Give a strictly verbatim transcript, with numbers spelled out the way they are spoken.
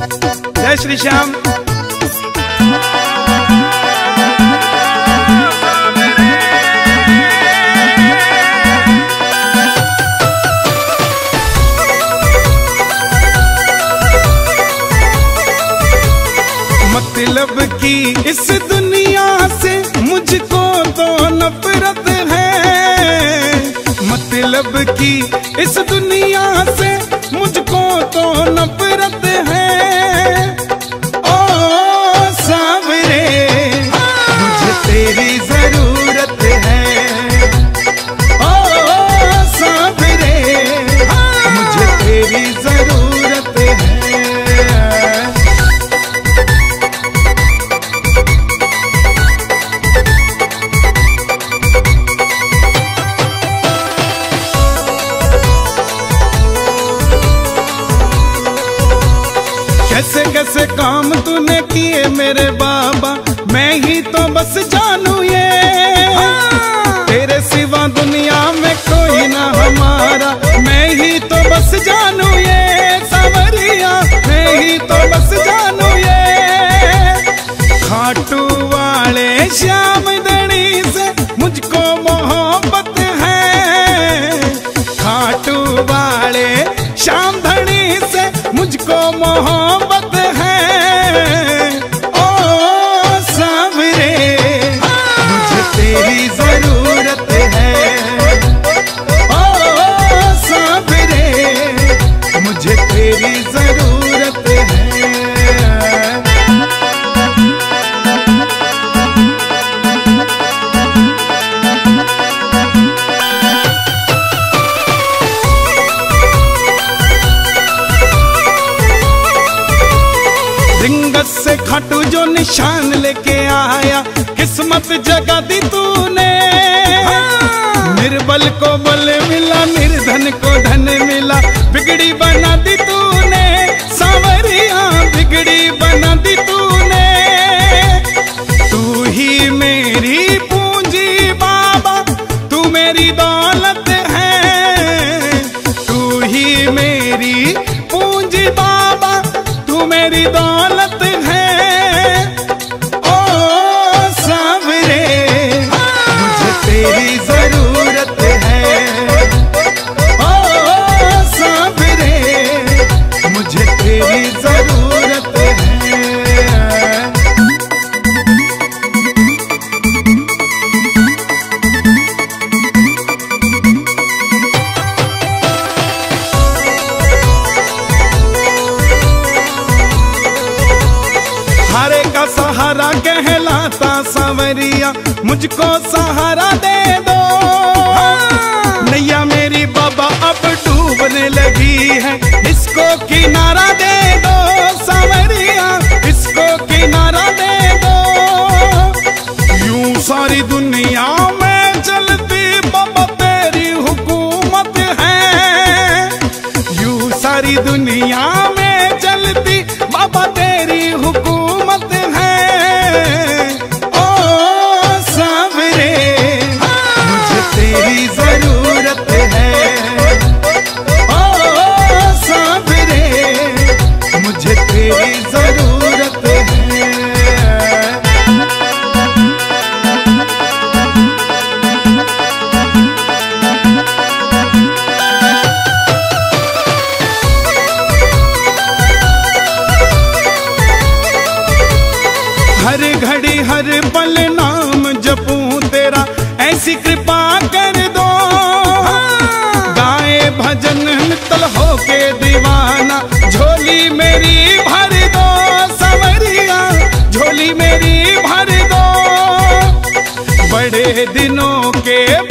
जय श्री श्याम। मतलब की इस दुनिया से मुझको तो नफरत है, मतलब की इस दुनिया से मुझको तो नफरत है। ओ सावरे मुझे तेरी जरूरत है, ओ सावरे मुझे तेरी जरूरत है। कैसे कैसे काम तूने किए मेरे बाबा, मैं ही तो बस जानू ये। तेरे सिवा दुनिया में कोई ना हमारा, मैं ही तो बस जानू ये। सावरिया मैं ही तो बस जानू ये। खाटू वाले श्याम धनी से मुझको मोहब्बत है, खाटू वाले श्याम धनी से मुझको मोहब्बत है। ओ सावरे मुझे तेरी जरूरत है, ओ सावरे मुझे तेरी जरूरत है। रिंगस से खाटू जो निशान लेके आया, किस्मत जगा दी तूने। निर्बल को बल मिला, निर्धन को धन मिला, बिगड़ी बना दी तूने। सावरिया बिगड़ी बना दी तूने। तू ही मेरी पूंजी बाबा, तू मेरी दौलत है। तू ही मेरी पूंजी बाबा, तू मेरी दौलत है। ओ सावरे मुझे तेरी जरूरत है, ओ सावरे मुझे तेरी जरूरत है। हारे का सहारा कहलाता सावरिया, मुझको सहारा दे दो। नैया मेरी बाबा अब डूबने लगी है, इसको किनारा दे दो। सावरिया इसको किनारा दे दो। यूं सारी दुनिया में चलती बाबा तेरी हुकूमत है, यूं सारी दुनिया में चलती बाबा तेरी हुकूमत है। ओ सावरे मुझे तेरी जरूरत है, ओ सावरे मुझे तेरी जरूरत है। हर घड़ी हर पल नाम जपूं तेरा, ऐसी कृपा कर दो। गाए भजन मित्तल होके दीवाना, झोली मेरी भर दो। सावरिया झोली मेरी भर दो। बड़े दिनों के